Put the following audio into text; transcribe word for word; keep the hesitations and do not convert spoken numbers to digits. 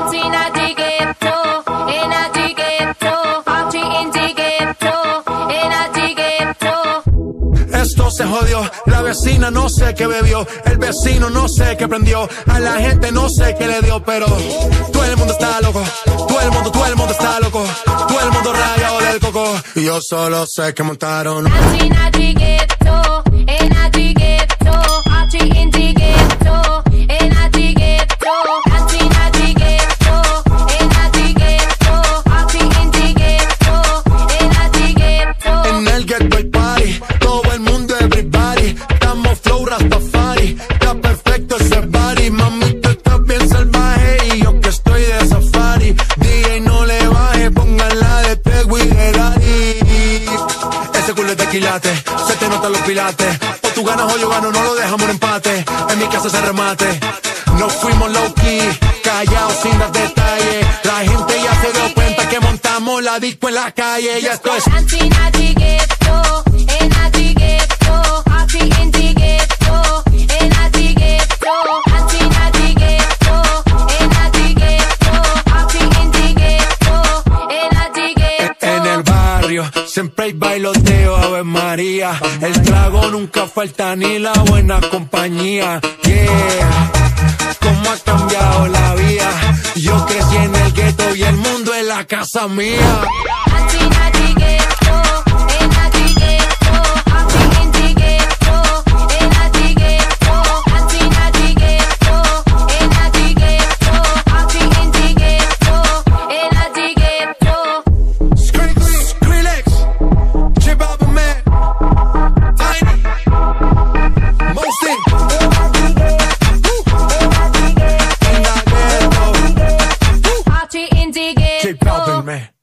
Esto se jodió, la vecina no sé qué bebió, el vecino no sé qué prendió, a la gente no sé qué le dio, pero todo el mundo está loco, todo el mundo, todo el mundo está loco, todo el mundo rayado del coco, y yo solo sé que montaron. En el ghetto hay party, todo el mundo everybody, estamos flow rastafari, está perfecto ese body, mami tú estás bien salvaje y yo que estoy de safari, D J no le baje, póngala de Tego y de Daddy. Ese culo es de quilate, se te notan los pilates, o tú ganas o yo gano, no lo dejamos en empate, en mi casa se remate, no fuimos low key, callados sin dar detalles, la gente ya se dio cuenta que montamos la disco en la calle, ya esto es en el barrio, siempre hay bailoteo, Ave María, el trago nunca falta ni la buena compañía, yeah, cómo ha cambiado la vida, yo crecí en el gueto y el mundo es la casa mía. Skrillex, J.Balvin, man, Tiny, Mosty, J.Balvin, man.